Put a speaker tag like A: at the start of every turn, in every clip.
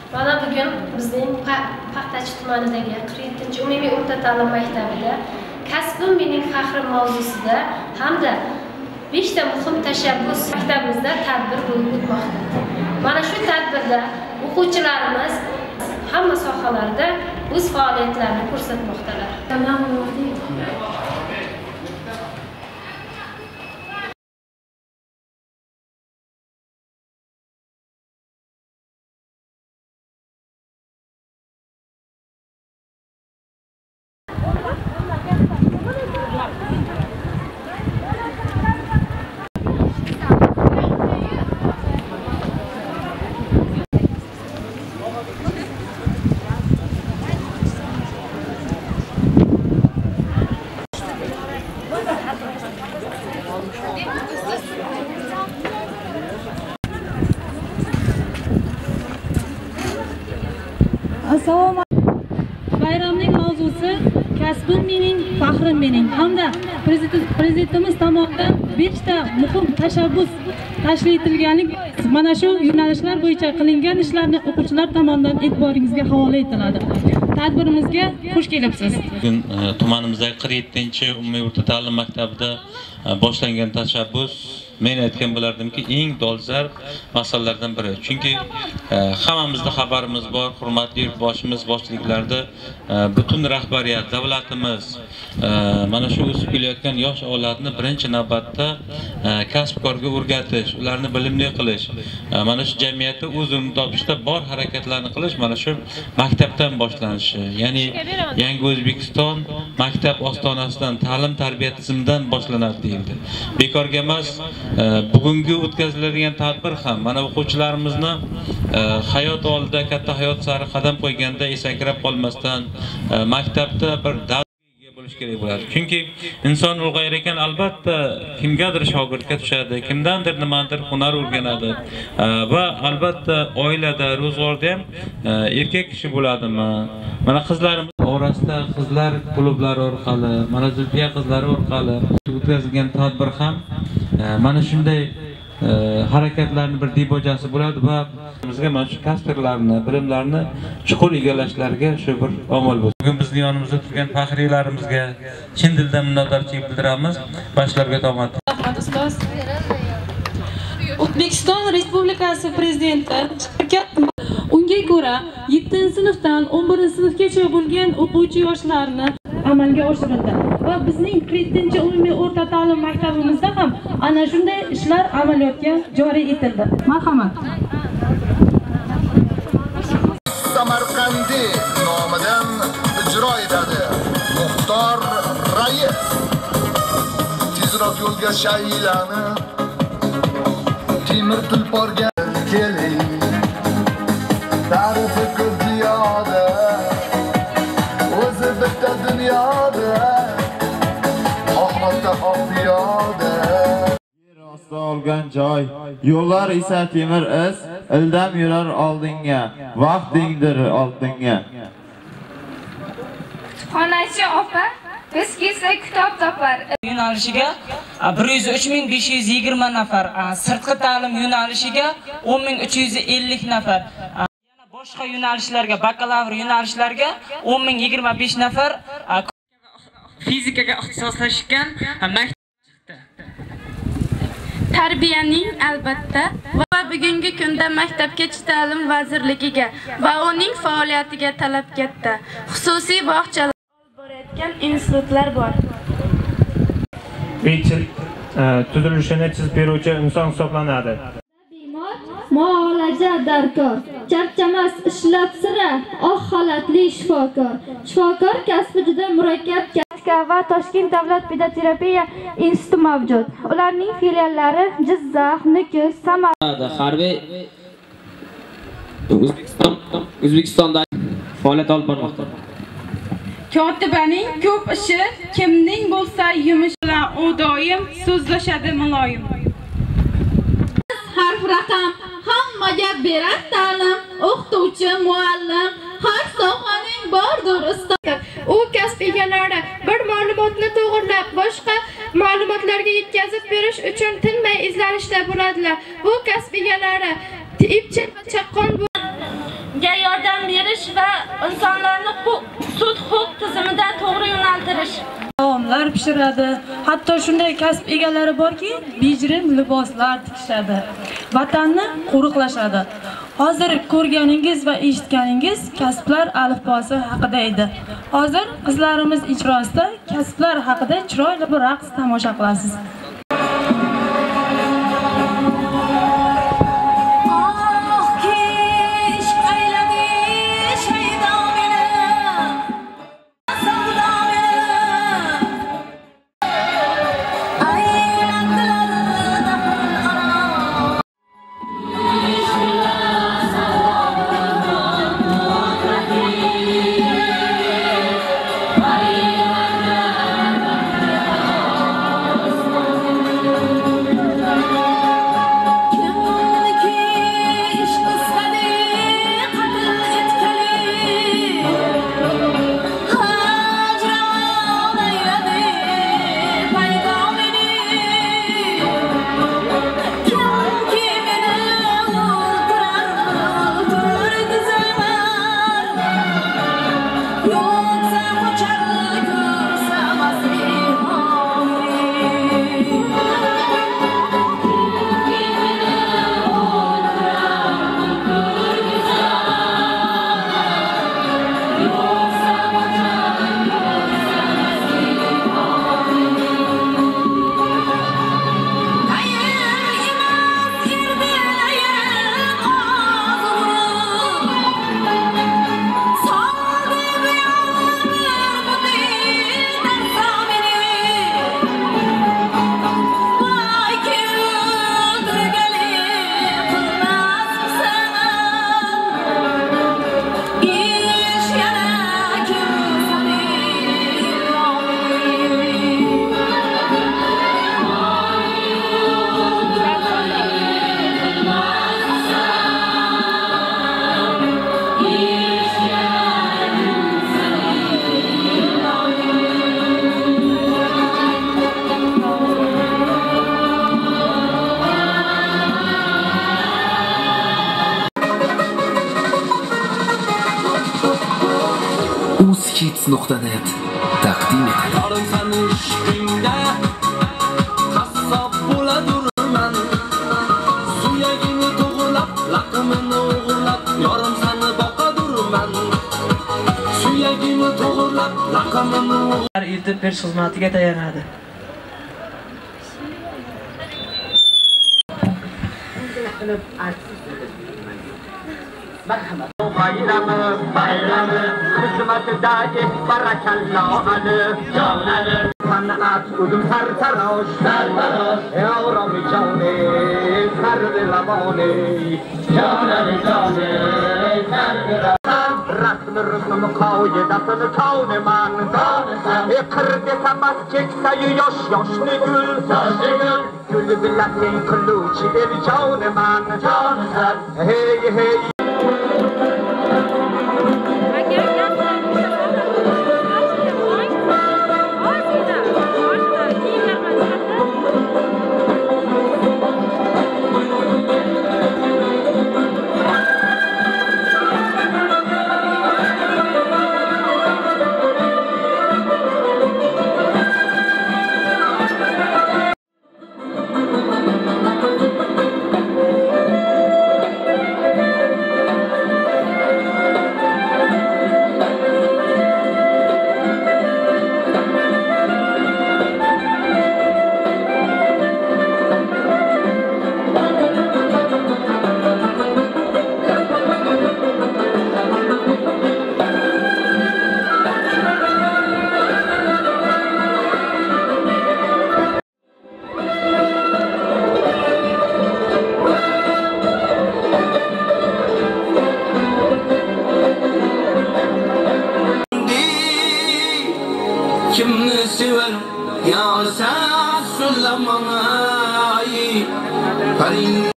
A: Mana bugun bizning Paxtachi tumanidagi 47-umumiy o'rta ta'lim maktabida Kasbim mening faxrim mavzusida hamda 5 ta muhim tashabbus maktabimizda tadbir bo'lib o'tmoqda. Mana shu tadbirda o'quvchilarimiz hamma sohalarda o'z faoliyatlarini ko'rsatmoqdalar.
B: Assalomu alaykum. Bayramning mavzusi Kasbim mening, faxrim mening hamda prezidentimiz tomonidan 5 ta muhim tashabbus tashkil etilganligi mana shu yo'nalishlar bo'yicha qilingan ishlarni o'quvchilar tomonidan e'tiboringizga havola etiladi. Tadbirimizga xush kelibsiz.
C: Bugun tumanimizdagi 47-umumiy o'rta ta'lim maktabida boshlangan tashabbus men aytgan bo'lardimki, eng dolzarb masalalardan biri. Chunki hammamizda xabarimiz bor, hurmatli yurtboshimiz boshchiliklarda butun rahbariyat, davlatimiz mana shu o'sib kelayotgan yosh avlodni birinchi navbatda kasb-korga o'rgatish, ularni bilimli qilish, mana shu jamiyatda o'z o'rnini topishda bor harakatlarni qilish mana shu maktabdan boshlanishi. Ya'ni yangi O'zbekiston maktab ostonasidan, ta'lim-tarbiya tizimidan boshlanadi deyildi. Bekorga emas, bugungi o'tkaziladigan tadbir ham mana o'quvchilarimizni hayot oldida katta hayot sari qadam qo'yganda esankirab qolmasdan maktabda bir bo'lish kerak bo'ladi. Chunki inson ulg'ayar ekan, albatta kimgadir shogirdga tushadi, kimdandir nimadir hunar o'rganadi va albatta oilada, ro'zg'orda ham erkak kishi bo'ladimi? Mana qizlarimiz orasida qizlar klublari orqali, mana Zulfiya qizlari orqali o'tkazilgan tadbir ham mana shunday harakatlarni bir dibojasi bo'ladi va bizga mana shu kasblarni, bilimlarni chuqur egallashlariga shu bir omil bo'ldi. Bugun bizning yonimizda turgan faxriylarimizga chin dildan minnatdorchilik bildiramiz. Boshlarga omad.
B: Rahmat ustoz. O'zbekiston Respublikasi Prezidenti unga ko'ra 7-sinfdan 11-sinfgacha bo'lgan o'quvchi yoshlarni amalga oshirildi va bizning 47-umumiy o'rta ta'lim maktabimizda ham ana shunday ishlar amaliyotga joriy etildi. Marhamat.
D: Samarqandi nomidan ijro etadi Muxtor Rais. Tezroq yo'lga shaylani temir tulporga keling. Tarifi ko'p ziyoda, o'zi bitta dunyoda, Ahmadda haq piyoda.
E: Yer osti olgan joy, yo'llar esa temir iz, ildam yurar oldinga, vaqtingdir oltinga.
F: Xonachi opa, biz kelsa kitob topar.
G: Yo'nalishiga 103.520 nafar, sirtqi ta'lim yo'nalishiga 10.350 nafar. Boshqa yo'nalishlarga, bakalavr yo'nalishlarga 10.025 nafar fizikaga ixtisoslashgan maktab chiqdi.
F: Tarbiyaning albatta va bugungi kunda Maktabgacha ta'lim vazirligiga va uning faoliyatiga talab katta. Xususiy bog'chalar olib borayotgan institutlar bor.
H: Bechil tuzilishini chizib beruvchi inson hisoblanadi.
I: Muolaja darkor, charchamas ishlab sira, oq xalatli shifokor. Shifokor kasbi juda murakkab va Toshkent davlat pedagogika instituti mavjud. Ularning filiallari Jizzax, Nukus, Samarqand,
J: Harbiy O'zbekistonda faoliyat olib bormoqda.
F: Kotibaning ko'p ishi kimning bo'lsa yumush bilan u doim so'zlashadi muloyim.
I: Harf raqam hammaga berar ta'lim, o'qituvchi, muallim, har sohaning bordir ustoz.
F: U kasb egalari bir ma'lumotni to'g'rilab, boshqa ma'lumotlarga yetkazib berish uchun tinmay izlanishda bo'ladilar. Bu kasb egalari ipchil va chaqqon yordam berish va insonlarni sud huquq tizimida to'g'ri yo'naltirish.
B: Taomlar pishiradi. Hatto shunday kasb egalari borki, bijrim liboslar tikishadi. Vatanni qo'riqlashadi. Hozir ko'rganingiz va eshitganingiz kasblar alifbosi haqida edi. Hozir qizlarimiz ijrosida kasblar haqida chiroyli bir raqs tomosha qilasiz.
K: Kids.net taqdim etadi.
G: Yetib berish xizmatiga tayanadi.
L: Marhamat. Bayramı, hizmetdagi barakallohani, jonani, san'at udum sartarosh, yavromi joni, sarvi lavoni, jonani joni, sarvi rasmi qoidasini kavneman, qirga masjidsayu yoshni gul, gul bilan teng qiluvchi el joniman, hey hey.
M: Kimni sever ya sen Süleyman'ı Karim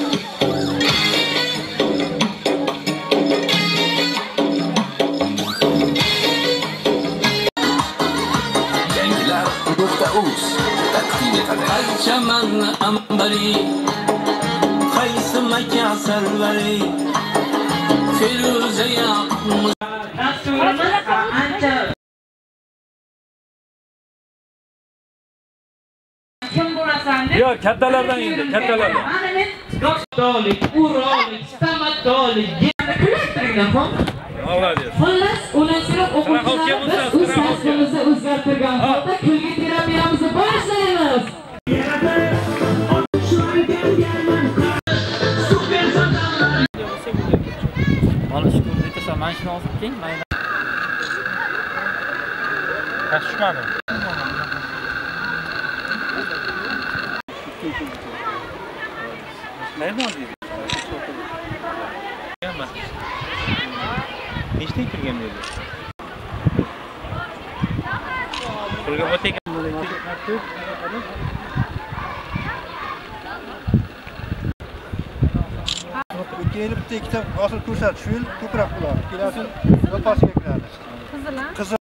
K: Yangilar.uz taqdim etadi.
M: Qachaman ambari qaysi makka sarvari Feruze yapmış.
G: Dasturimiz ancha. Kim bo'lasan deb?
H: Yo'q, kattalardan endi, kattalardan.
G: Mana men doktorlik, urololik, stomatololik, ginekologiya xullas, ularni o'quvchilar biz o'z kasbimizni o'zgartirgan holda kulgi terapiyamizni boshlaymiz.
N: Mana shu bitta mana shuni olib keling, mayli.
H: Tushmadi. Neydi o dedi? Nechta kirgan dedi? Pulga o'tgan
O: Kelib bitta ikkita hosil ko'rsat, shu yil ko'proq bo'ladi. Kelasin va pastga kiradi. Qizil